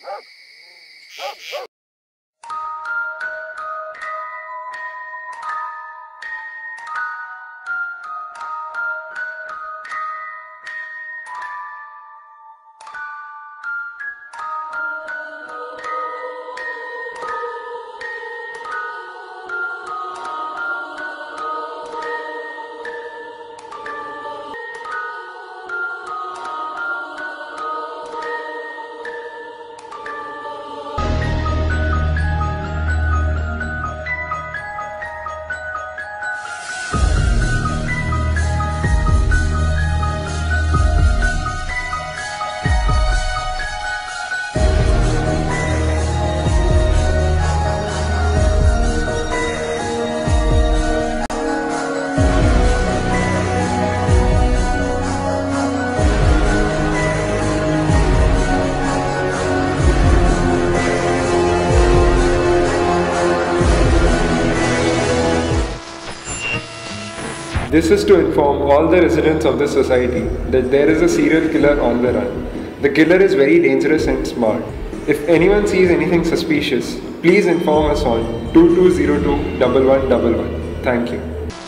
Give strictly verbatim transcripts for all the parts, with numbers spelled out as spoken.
This is to inform all the residents of the society that there is a serial killer on the run. The killer is very dangerous and smart. If anyone sees anything suspicious, please inform us on two two zero two, one one one one. Thank you.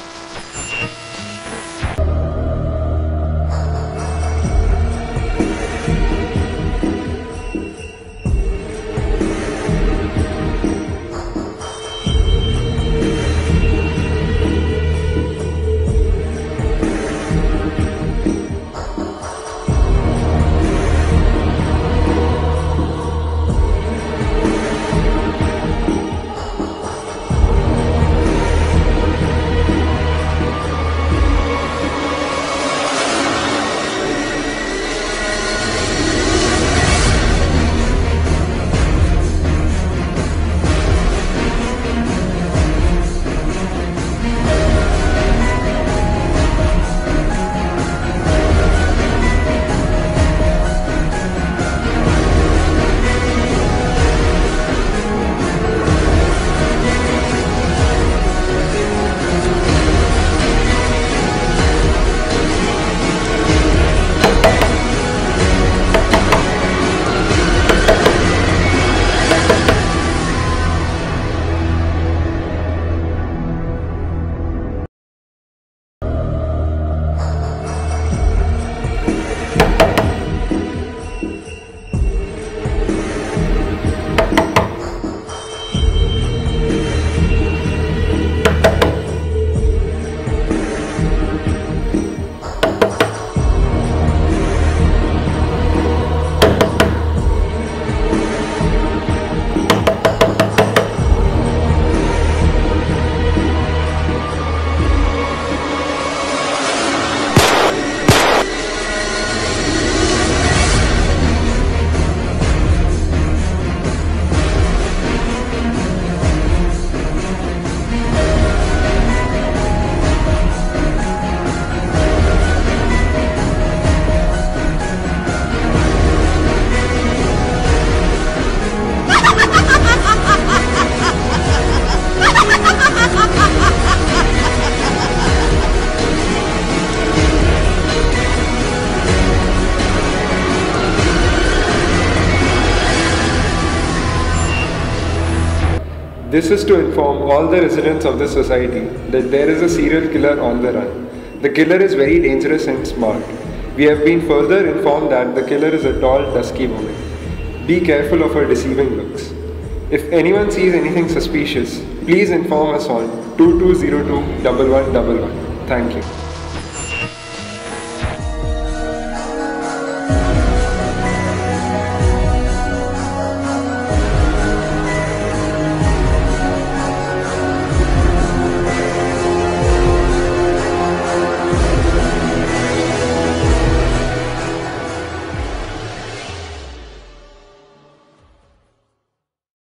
This is to inform all the residents of the society that there is a serial killer on the run. The killer is very dangerous and smart. We have been further informed that the killer is a tall, dusky woman. Be careful of her deceiving looks. If anyone sees anything suspicious, please inform us on two two zero two, one one one one. Thank you.